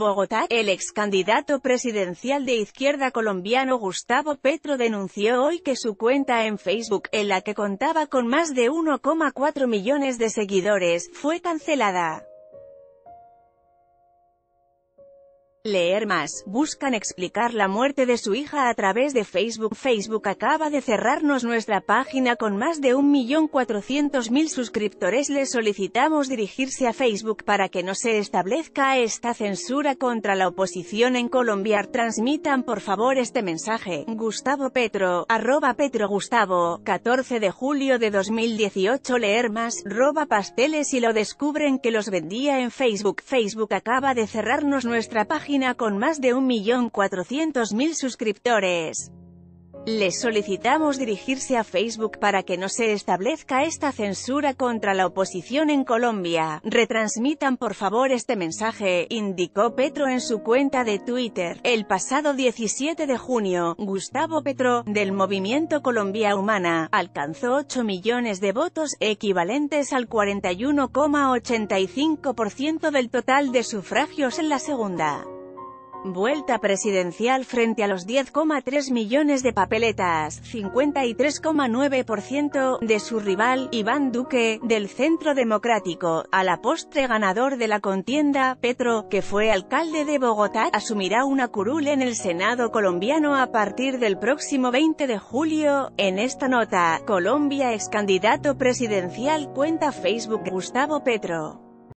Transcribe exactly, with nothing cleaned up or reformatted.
Bogotá. El ex candidato presidencial de izquierda colombiano Gustavo Petro denunció hoy que su cuenta en Facebook, en la que contaba con más de uno coma cuatro millones de seguidores, fue cancelada. Leer más. Buscan explicar la muerte de su hija a través de Facebook. Facebook acaba de cerrarnos nuestra página con más de un millón cuatrocientos mil suscriptores. Les solicitamos dirigirse a Facebook para que no se establezca esta censura contra la oposición en Colombia. Transmitan por favor este mensaje. Gustavo Petro, arroba Petro Gustavo, catorce de julio de dos mil dieciocho. Leer más. Roba pasteles y lo descubren que los vendía en Facebook. Facebook acaba de cerrarnos nuestra página con más de un millón cuatrocientos mil suscriptores. Les solicitamos dirigirse a Facebook para que no se establezca esta censura contra la oposición en Colombia. Retransmitan por favor este mensaje, indicó Petro en su cuenta de Twitter. El pasado diecisiete de junio, Gustavo Petro, del Movimiento Colombia Humana, alcanzó ocho millones de votos, equivalentes al cuarenta y uno coma ochenta y cinco por ciento del total de sufragios en la segunda vuelta presidencial frente a los diez coma tres millones de papeletas, cincuenta y tres coma nueve por ciento, de su rival, Iván Duque, del Centro Democrático. A la postre ganador de la contienda, Petro, que fue alcalde de Bogotá, asumirá una curul en el Senado colombiano a partir del próximo veinte de julio. En esta nota, Colombia ex candidato presidencial cuenta Facebook Gustavo Petro.